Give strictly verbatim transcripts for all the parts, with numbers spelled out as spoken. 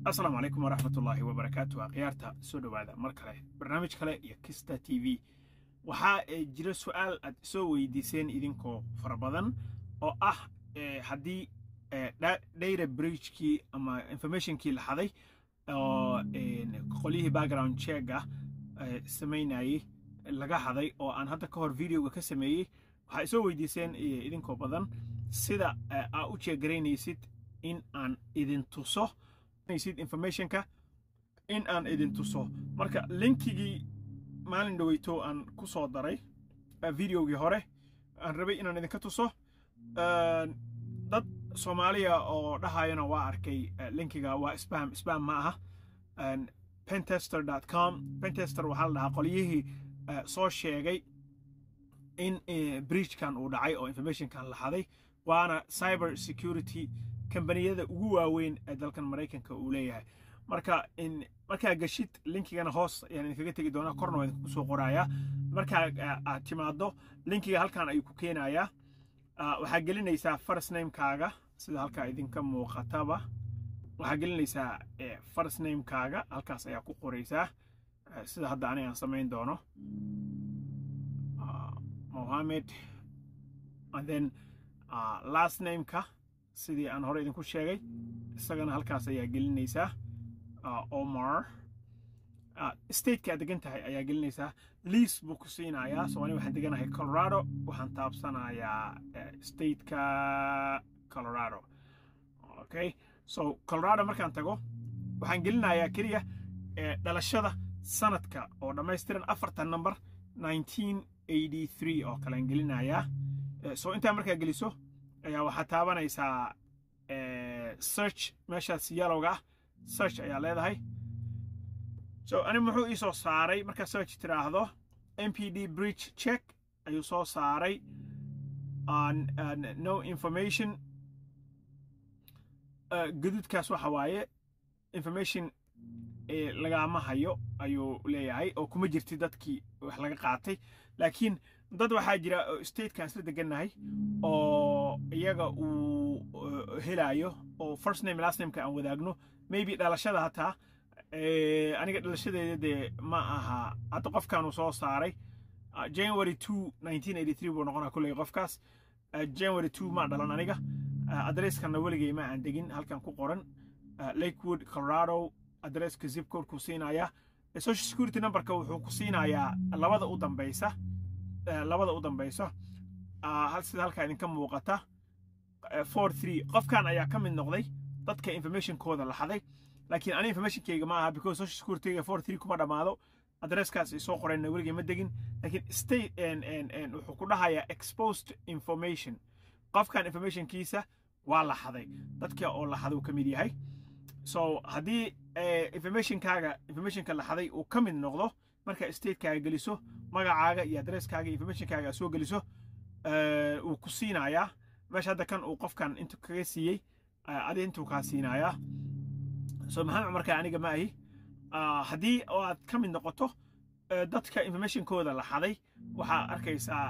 السلام عليكم ورحمة الله وبركاته. قيارتا سودو هذا مركله برنامج كله يا كيستا تي في waxaa jira su'aal aad soo weydiiseen idinkoo fara badan oo ah haddii data breach-kii ama information-kii la xaday oo qolihii background check ah sameynayay laga xaday oo aan hadda ka hor video-ga ka sameeyay waxaa soo weydiiseen idinkoo badan sida aad u check-garaynaysid in aan idin tuso information-ka in aan idin tuso marka linkigii maalin dhaweyto aan ku soo daray videogii hore aan rabay inaan idinka tuso dad Soomaaliya oo dhahayana waa arkay linkiga waa spam spam ma aha pentester dot com pentester waxa la dhahaa qoliyihii soo sheegay in breach-kan uu dhacay oo information-kan la xaday waana cyber security kambaniyada ugu waaweyn ee dalkan Mareykanka uu leeyahay marka in marka gashid linkigana hoos ayaan idinkaga tagi doonaa korna waan ku soo qorayaa marka aad timaado linkiga halkan ayuu ku keenayaa waxaa gelinaysaa first name kaaga sida halka idinka muuqataba waxaa gelinaysaa first name kaaga halkaas ayaa ku qoraysaa sida hadda aniga aan sameyn doono Mohammed and then last name ka sidii aan hore idinku sheegay isagana halkaas ayaa gelinaysaa Omar state ka degan tahay ayaa gelinaysaa lease buu ku siinayaa soo ani waxaan deganahay Colorado waxaan taabsanayaa state ka Colorado okay so Colorado markaan tago waxaan gelinayaa kaliya dhalashada sanadka oo dhameystiran afartan number nineteen eighty-three oo kale aan gelinayaa so inta markaa geliso ayaa waxa taabanaysaa search meeshaas yellow-ga search ayaa leedahay so ani muxuu ii soo saaray marka search tiraahdo M P D breach check ayuu soo saaray on no information gadudkaas waxa waaye information lagama hayo ayuu leeyahay oo kuma jirti dadkii wax laga qaatay laakiin dad waxaa jira state kan isla deganahay oo iyaga uu helayo oo first name last name ka aan wadaagno maybe dhalashada hataa aniga dhalashadeeda ma aha hadda qofkan uu soo saaray January second nineteen eighty-three buu noqonaa kulay qofkaas January second ma dhalan aniga address-kana weligay ma aan degin halkan ku qoran Lakewood Colorado address-ka zip code ku siinaya social security number-ka wuxuu ku siinayaa labada u dambaysa labada u dambaysa hal sida halka idinka muuqata forty-three qofkan ayaa ka mid noqday dadka information-kooda la xaday laakiin ani information-kayga ma aha because social security-ga forty-three kuma dhamaado address-kaas ay soo qoreen weligay ma degin laakiin state and and and wuxuu ku dhahayaa exposed information qofkan information-kiisa waa la xaday dadka oo la xaday uu ka mid yahay so haddii information-kaaga information-ka la xaday uu ka mid noqdo marka state-kaaga geliso magacaaga iyo address-kaaga information-kaaga soo geliso uu ku siinayaa meesha hadda kan uu qofkan inta kaga siiyay adi intuu kaa siinayaa so maxaa markaa aniga ma ahi haddii aad ka mid noqoto dadka information-kooda la xaday waxaa arkaysaa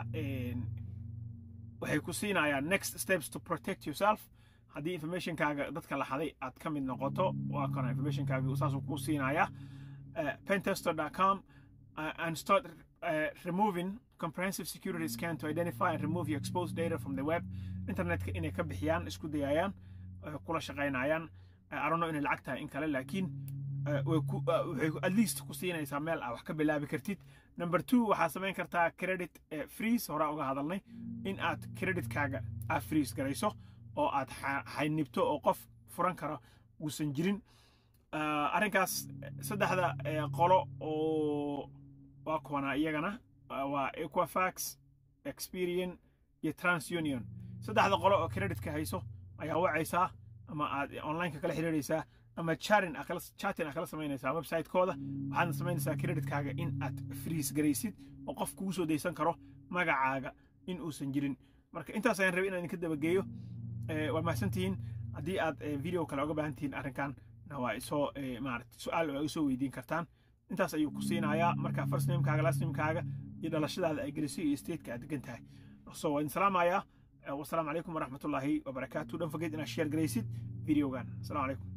waxay ku siinayaan next steps to protect yourself haddii information-kaaga dadka la xaday aad ka mid noqoto waa kana information-kaaga saasuu ku siinayaa pentester dot com and start uh, removing comprehensive security scan to identify and remove your exposed data from the web internet-ka inay ka bixiyaan isku dayayaan kula shaqaynayaan I don't know in lacag tahay in kale laakiin waxay at least ku siinaysaa meel aad wax ka bilaabi kartid number two waxaa samayn kartaa credit freeze hore uga hadalnay in aad credit-kaaga aad freeze garayso oo aad xaynibto oo qof furan karo uusan jirin arrinkaas saddexda qolo oo waa kuwana iyagana waa Equifax Experian iyo TransUnion saddexda qolo oo credit-ka hayso ayaa wacaysaa ama aad online-ka kala xiriiraysaa ama chatting akala chatting akala samaynaysaa website-kooda waxaad samaynaysaa credit-kaaga in aad freeze garaysid oo qof kugu soo deysan karo magacaaga in uusan jirin marka intaas ayaan rabay inaan idinka dabageeyo waa mahadsantihiin haddii aad video kale uga baahan tihiin arrinkan waa isoo maaragtay su'aal oo soo weydiin kartaan intaas ayuu ku siinayaa marka first name kaaga last name kaaga iyo dhalashadaada ay gelisay iyo state-ka aad degan tahay so waan salaamayaa والسلام عليكم ورحمة الله وبركاته. don't forget إن share garaysid videogan. السلام عليكم.